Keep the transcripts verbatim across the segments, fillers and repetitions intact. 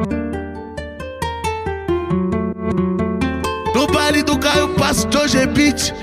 No baile do Caio Passo de hoje é beat.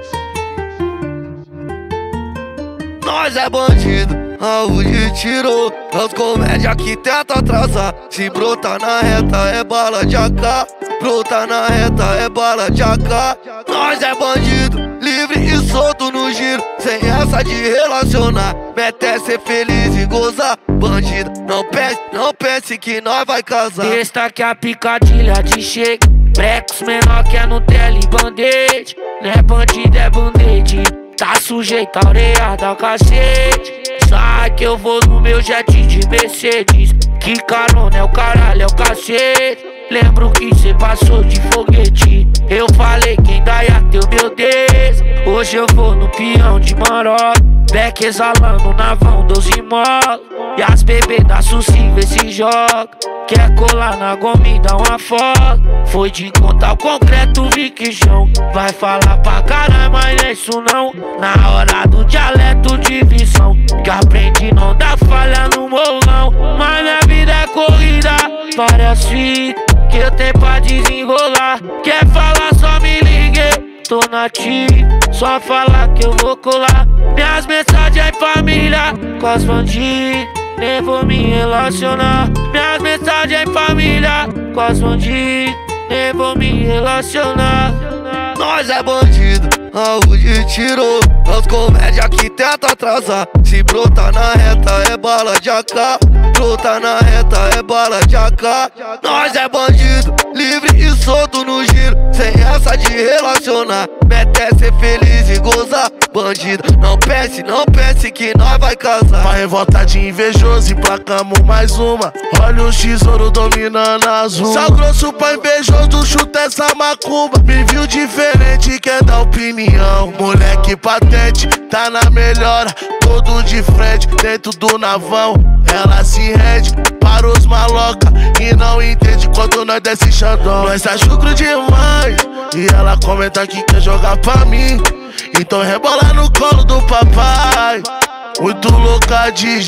Nós é bandido, alvo de tiro. É os comédia que tenta atrasar. Se brota na reta é bala de A K. Brota na reta é bala de A K. Nós é bandido, livre e solto no giro. Sem essa de relacionar, mete é ser feliz e gozar. Bandido, não pense, não pense que nós vai casar. Esta aqui é a picadilha de shake. Brecos menor que é Nutella e band-aid. Não é bandido, é band-aid. Tá sujeito a areada, cacete. Sai que eu vou no meu jet de Mercedes. Que carona é o caralho, é o cacete. Lembro que cê passou de foguete. Eu falei quem dá ia ter o meu Deus. Hoje eu vou no peão de Maró. Beck exalando na vão, doze mola. E as bebedas sucíveis se jogam. Quer colar na goma e dar uma foto. Foi de contar o concreto, vi que chão. Vai falar pra caralho, mas não é isso não. Na hora do dialeto de visão, que aprendi não dá falha no morrão. Mas minha vida é corrida, várias fitas que eu tenho pra desenrolar. Quer falar, só me ligue. Tô na ativa, só falar que eu vou colar. Minhas mensagens em família, com as bandidas, nem vou me relacionar. Minhas mensagens em família, com as bandidas, nem vou me relacionar. Nós é bandido, alvo de tiro. É os comédia que tenta atrasar. Se brota na reta é bala de A K. Brota na reta é bala de A K. Nós é bandido, livre e solto no giro. Sem essa de relacionar, mete é ser feliz e gozar. Bandido, não pense, não pense que nós vai casar. Uma revolta de invejoso, emplacamos mais uma. Olha o tesouro dominando as ruas. Sal grosso pra invejoso, chuta essa macumba. Me viu diferente, quer dar opinião. Moleque patente, tá na melhora. Todo de frente, dentro do navão. Ela se rende para os maloca e não entende quando nós desce xandão. Nós tá chucro demais e ela comenta que quer jogar pra mim. Então rebola no colo do papai. Muito louca de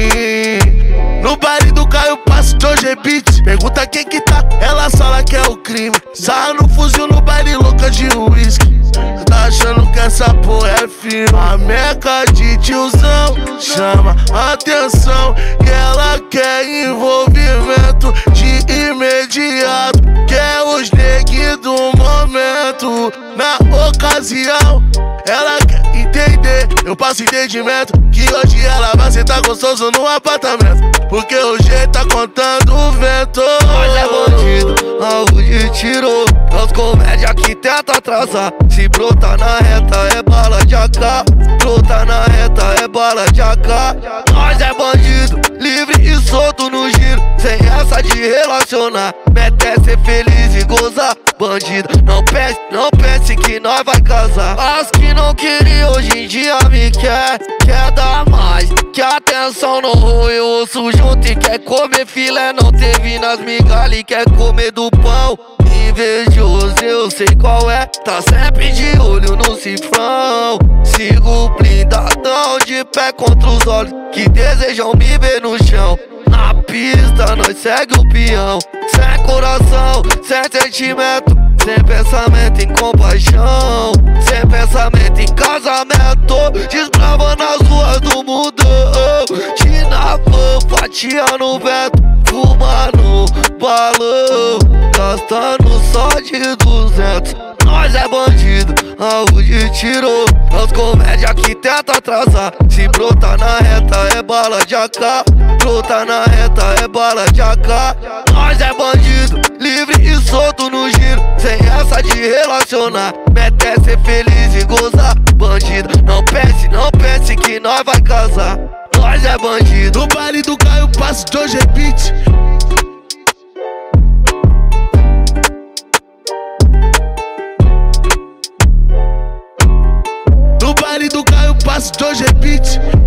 gin. No baile do Caio Passo de hoje é beat. Pergunta quem que tá, ela fala que é o crime. Sarra no fuzil no baile louca de uísque. Tá achando que essa porra é filme. A meca de tiozão chama atenção e ela quer envolvimento de imediato. Quer os neguinhos do momento. Na ocasião ela quer entender, eu passo entendimento que hoje ela vai sentar gostoso no apartamento. Porque o jeito tá contando o vento. Nós é bandido, alvo de tiro. É os comédia que tenta atrasar. Se brota na reta é bala de A K. Brota na reta é bala de A K. Nós é bandido, livre e solto no giro. Sem essa de relacionar, mete é ser feliz e gozar. Bandido, não pense, não pense que nós vai casar. As que não queriam hoje em dia me quer. Quer dar mais, que atenção não roe o osso junto e quer comer filé. Não teve nas migalhas e quer comer do pão. Invejoso, eu sei qual é. Tá sempre de olho no cifrão. Sigo blindadão de pé contra os olhos que desejam me ver no chão. Na pista nós segue o peão. Sem coração, sem sentimento, sem pensamento em compaixão, sem pensamento em casamento. Desbravando as ruas do mundão. Tinavão, fatia no vento, fumando balão, gastando só de duzentos. Nós é bandido, alvo de tiro. É os comédia que tenta atrasar. Se brota na reta é bala de A K. Brota na reta é bala de A K. Nós é bandido, livre e solto no giro. Sem essa de relacionar, mete é ser feliz e gozar. Bandido, não pense, não pense que nós vai casar. Nós é bandido. No baile do Caio Passo de hoje é beat. No baile do Caio Passo de hoje é beat.